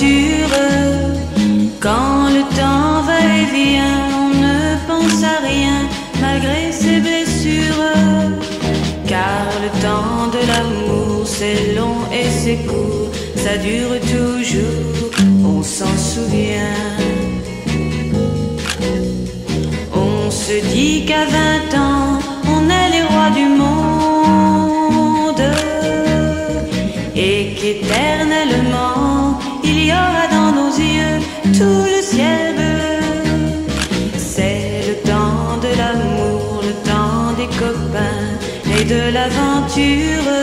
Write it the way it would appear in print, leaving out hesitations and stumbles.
l'aventure. Quand le temps va et vient, on ne pense à rien malgré ses blessures. Car le temps de l'amour c'est long et c'est court, ça dure toujours, on s'en souvient. On se dit qu'à 20 ans, on est les rois du monde et qu'éternellement, il y aura dans nos yeux tout le ciel bleu. C'est le temps de l'amour, le temps des copains et de l'aventure.